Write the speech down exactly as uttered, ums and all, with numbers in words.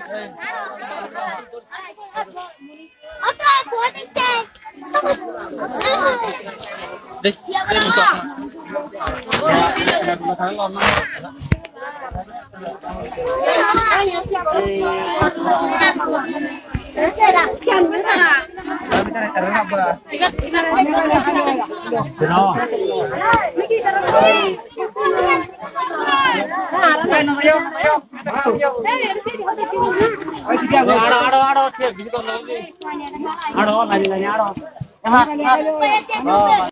Đi, đi một tuần. Một tháng ngon lắm. Ado, ado, ado, ado, ado, ado, ado, ado, ado, ado,